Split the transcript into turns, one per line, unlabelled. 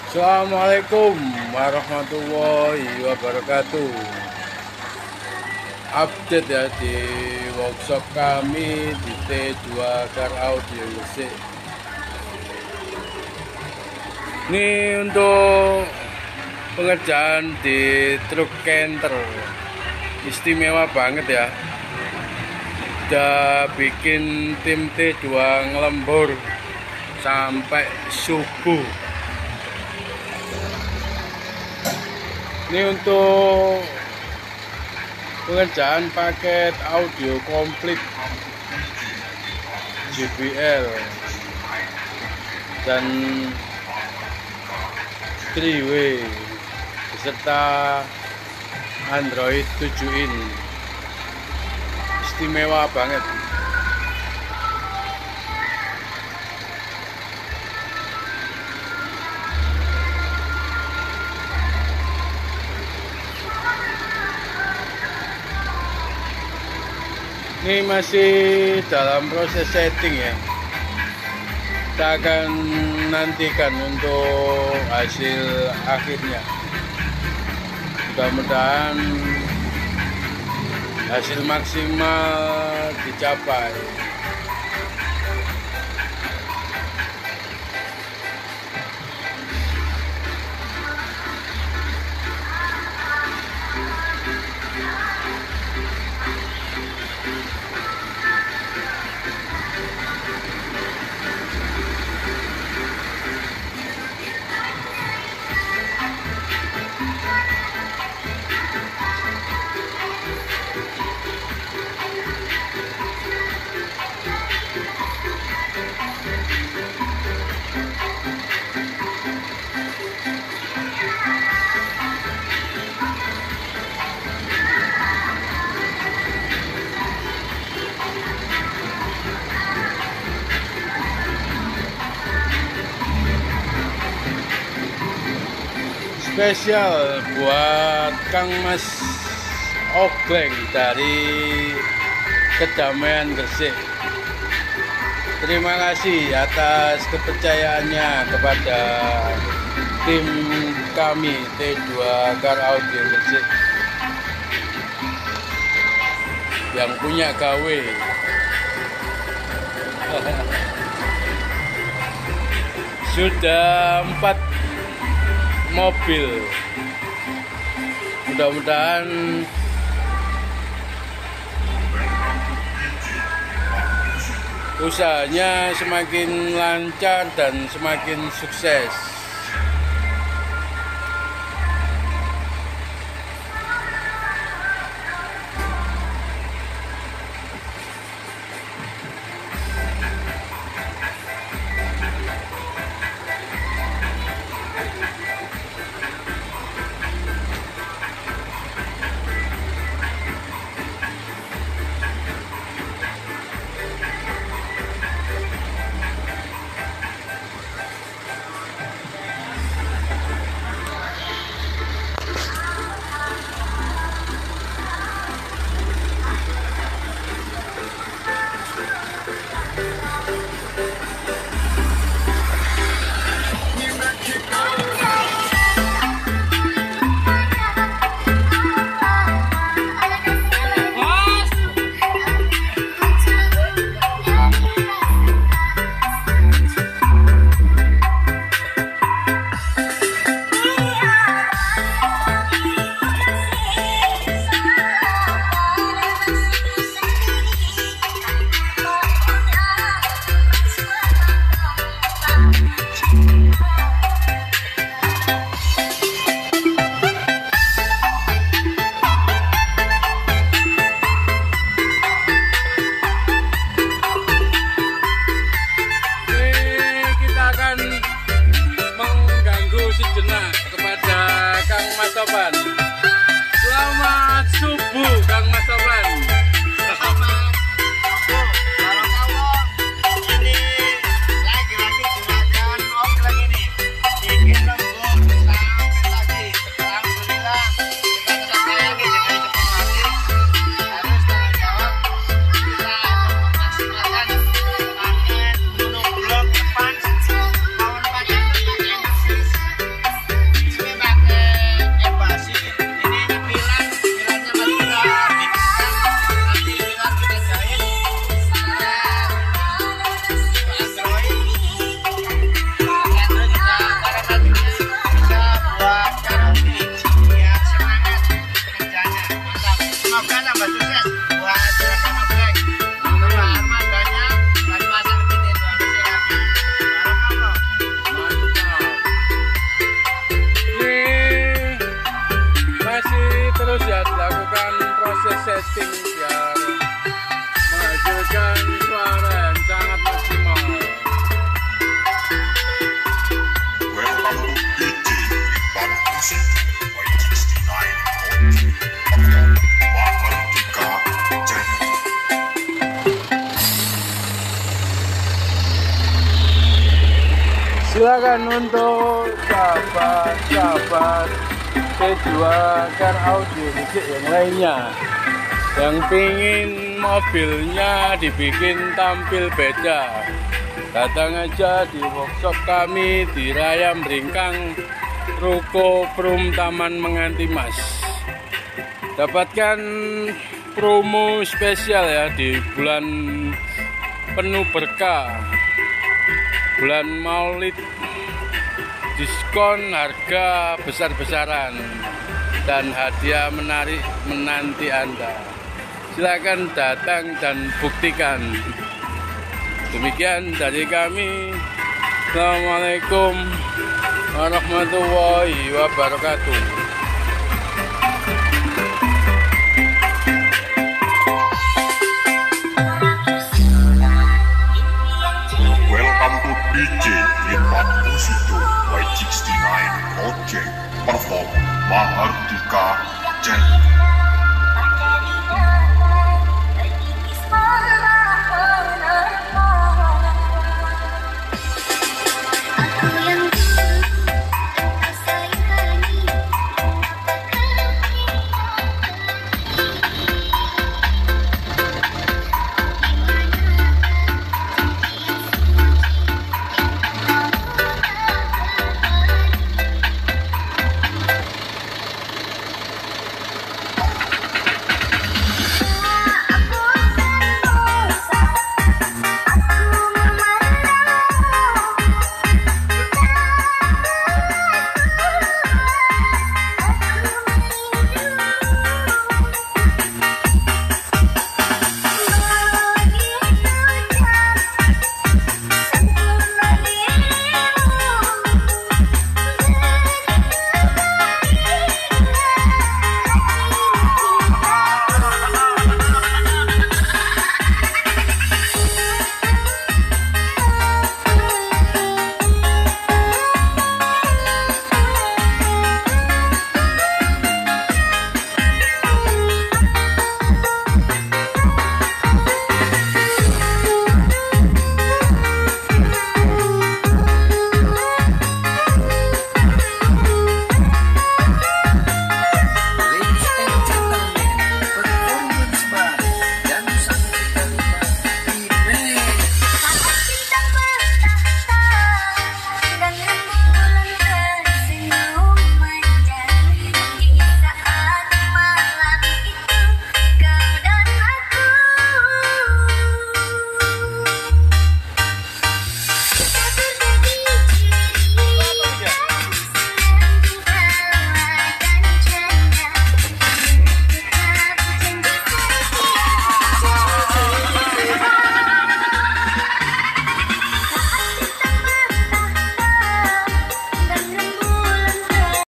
Assalamualaikum warahmatullahi wabarakatuh. Update ya di workshop kami di T2 Car Audio Gresik. Ini untuk pengerjaan di truk canter, istimewa banget ya. Udah bikin tim T2 ngelembur sampai subuh. Ini untuk pengerjaan paket audio komplit JBL dan 3W beserta Android 7 in. Istimewa banget. Ini masih dalam proses setting ya. Kita akan nantikan untuk hasil akhirnya. Mudah-mudahan hasil maksimal dicapai. Spesial buat Kang Mas Ogleng dari Kedamaian Gresik. Terima kasih atas kepercayaannya kepada tim kami T2 Car Audio Gresik yang punya gawe. Sudah 4 mobil. Mudah-mudahan usahanya semakin lancar dan semakin sukses. Sejenak kepada Kang Mas Sofan. Selamat subuh Kang Mas Sofan.
Selamat subuh. Barakallah. Ini lagi-lagi gerakan Ogleng ini bikin lembur sampai pagi. Alhamdulillah kita tetap sayangi dengan cepat hati. Harus tanggung jawab. Kita maksimalkan panen monoblok depan. Tahun panen
Silakan untuk sahabat-sahabat T2 Car Audio Music yang lainnya yang pingin mobilnya dibikin tampil beda, datang aja di workshop kami di Raya Meringkang, Ruko Prum Taman Menganti Mas. Dapatkan promo spesial ya di bulan penuh berkah, bulan Maulid, diskon harga besar-besaran dan hadiah menarik menanti Anda. Silakan datang dan buktikan. Demikian dari kami. Assalamualaikum warahmatullahi wabarakatuh.
Welcome to DJ Irfan Usito by 69 Project perform Mahardika Chat.